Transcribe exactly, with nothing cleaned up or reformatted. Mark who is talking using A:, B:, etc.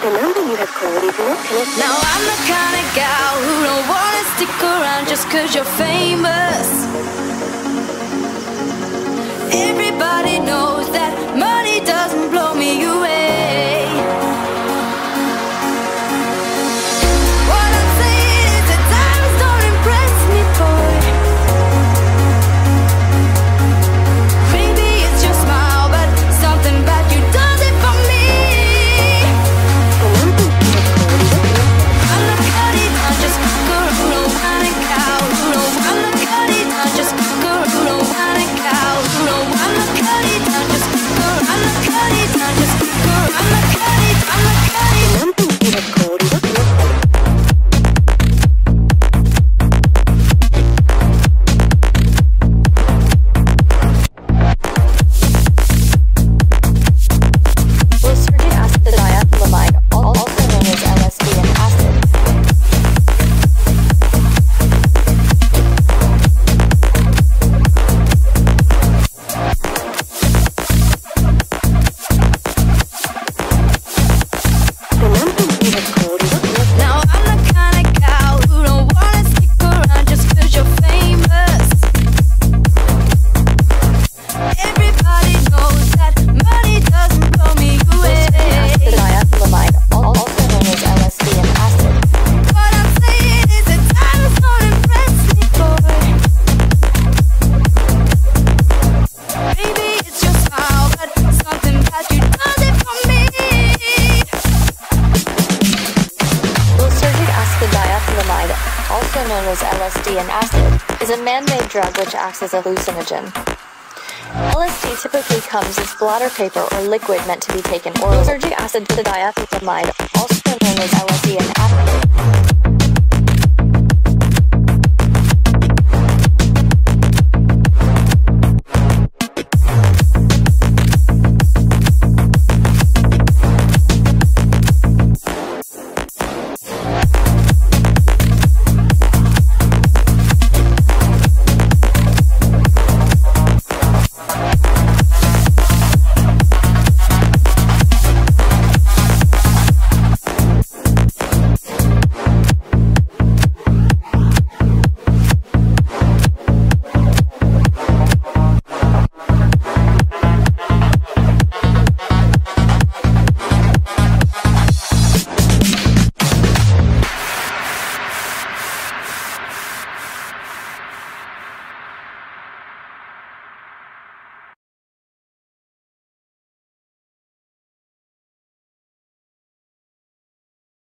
A: The number you have called is not connected.
B: Now I'm the kind of gal who don't wanna stick around just cause you're famous. Everybody knows that money doesn't blow me away. What I'm saying is that diamonds don't impress me, boy. Maybe it's your smile, but something about you does it for me. I'm the cutty, I'm just girl who don't wanna cow. I'm the cutty, I'm just girl who don't wanna cow. I'm the cutty, I'm just girl. I'm the cutty, I'm just girl. I'm the cutty, I'm the cutty.
A: The number you have called is not connected.
C: Lysergic acid diethylamide, also known as L S D and acid.
A: The number you have called is not connected.
B: Now I'm the kind of gal who don't wanna stick around just cause you're famous. Everybody knows that money doesn't blow me
C: Lysergic acid
B: away.
C: diethylamide, also known as L S D and acid.
B: What I'm saying is that diamonds don't impress me, boy. Maybe it's your smile, but something about you does it for me.
C: Lysergic acid diethylamide, also known as L S D and acid, is a man-made drug which acts as a hallucinogen. L S D typically comes as bladder paper or liquid meant to be taken orally. Lysergic acid diethylamide, also known as L S D and acid.